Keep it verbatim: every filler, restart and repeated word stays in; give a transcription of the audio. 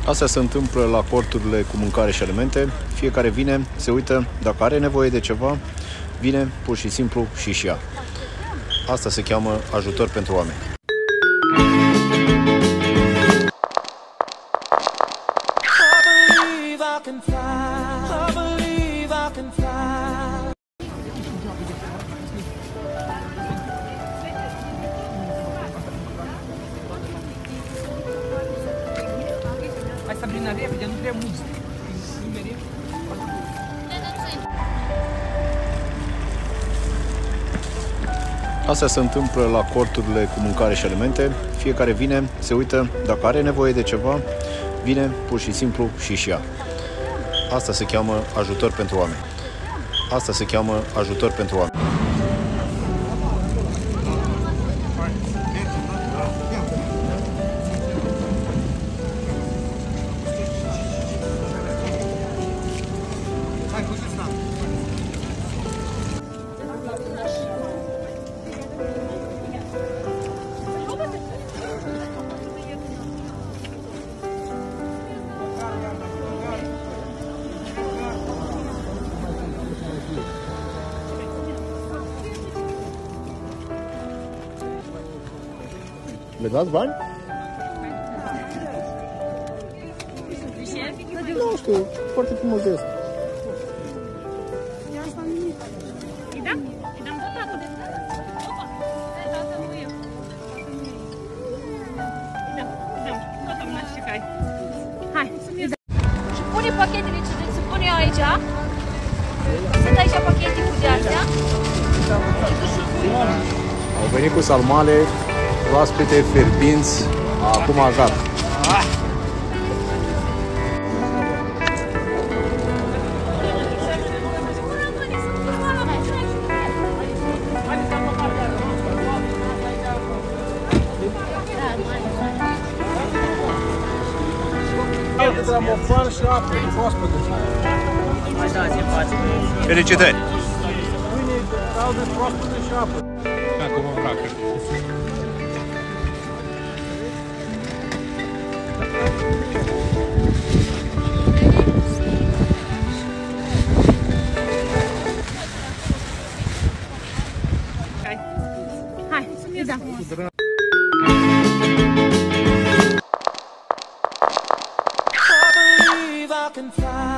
Astea se întâmplă la corturile cu mâncare și alimente. Fiecare vine, se uită, dacă are nevoie de ceva, vine pur și simplu și își ia. Asta se cheamă ajutor pentru oameni. Hai, Sabrina, repede, nu prea mult. Astea se întâmplă la corturile cu mâncare și alimente. Fiecare vine, se uită, dacă are nevoie de ceva, vine pur și simplu și își ia. Asta se cheamă ajutor pentru oameni. Asta se cheamă ajutor pentru oameni. Le dați bani? Nu știu, foarte frumos gest. Îi dăm? Îi dăm tot tatăl. Opa! Tatăl nu eu. Îi dăm, îi dăm. Tot am naș și cai. Hai, îi dăm. Și pune pachetele ce se pune aici. Sunt aici pachete cu de-astea. Au venit cu salmale proaspete, fierbinți, acum gata. Felicitări! Acum îmbracă. Hai, îi dăm. I can fly.